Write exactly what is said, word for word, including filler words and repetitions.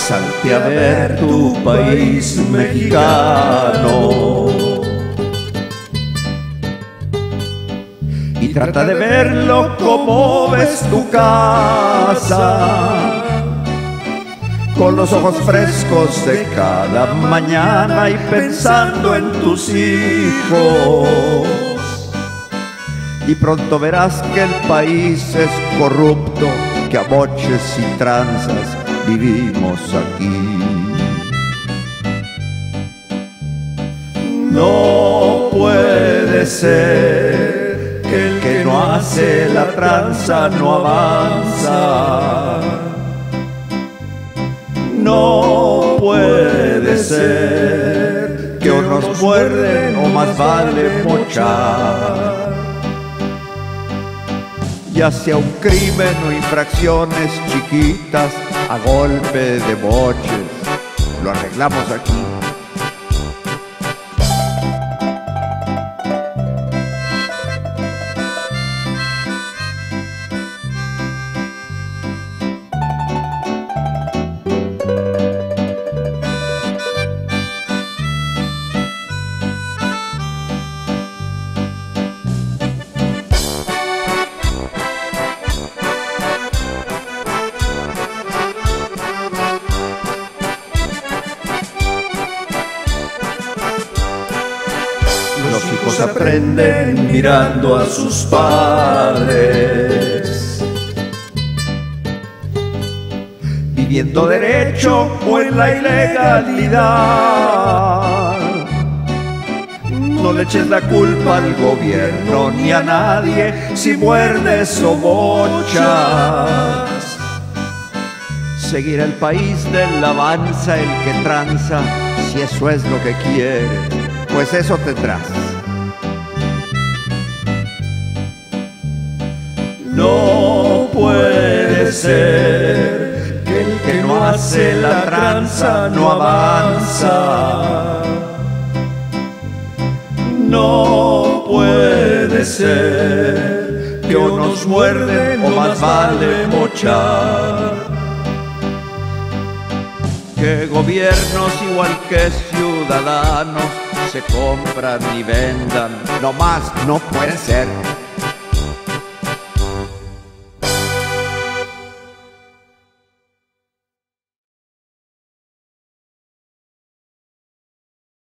Salte a ver tu país mexicano y trata de verlo como ves tu casa, con los ojos frescos de cada mañana y pensando en tus hijos. Y pronto verás que el país es corrupto, que a boches y tranzas vivimos aquí. No puede ser que el que no hace la tranza no avanza. No puede ser que o nos muerden o más vale mochar. Ya sea un crimen o infracciones chiquitas a golpe de boches, lo arreglamos aquí. Los hijos aprenden mirando a sus padres, viviendo derecho o en la ilegalidad. No le eches la culpa al gobierno ni a nadie si muerdes o bochas. Seguir el país del avanza el que tranza, si eso es lo que quiere, pues eso tendrás. No puede ser que el que no hace la tranza no avanza. No puede ser que o nos muerden o más vale mochar. Que gobiernos igual que ciudadanos se compran y vendan, no más no puede ser.